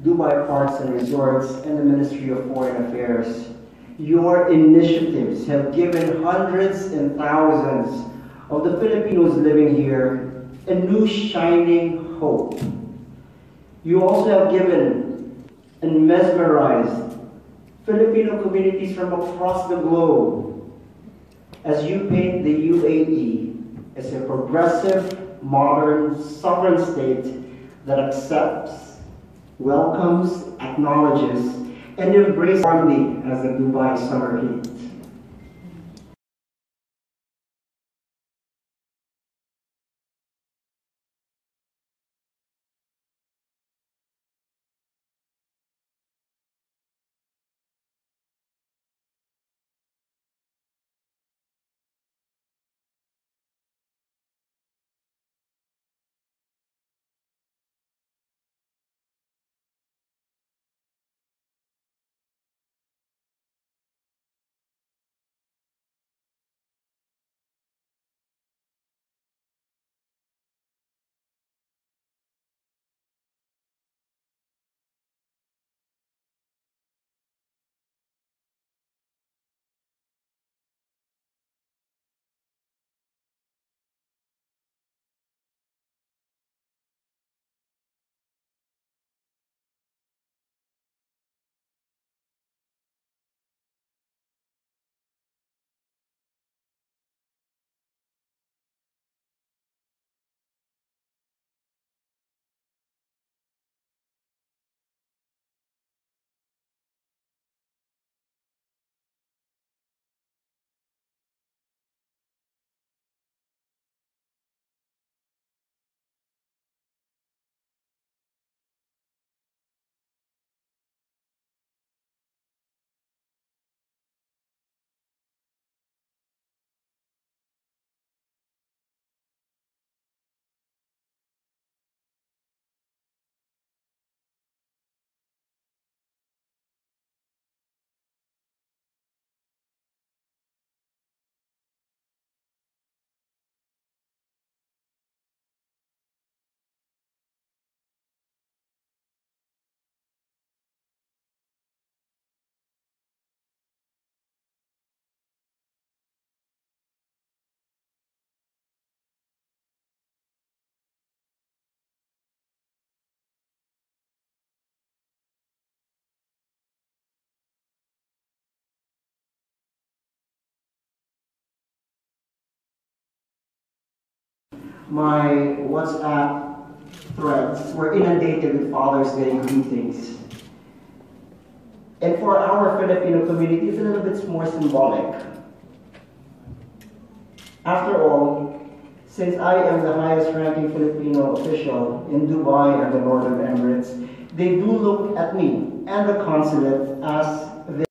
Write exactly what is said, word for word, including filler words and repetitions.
Dubai Parks and Resorts, and the Ministry of Foreign Affairs. Your initiatives have given hundreds and thousands of the Filipinos living here a new shining hope. You also have given and mesmerized Filipino communities from across the globe as you paint the U A E as a progressive, modern, sovereign state that accepts, welcomes, acknowledges, and embraces warmly as the Dubai summer heat. My WhatsApp threads were inundated with Father's Day greetings. And for our Filipino community, it's a little bit more symbolic. After all, since I am the highest ranking Filipino official in Dubai and the Northern Emirates, they do look at me and the consulate as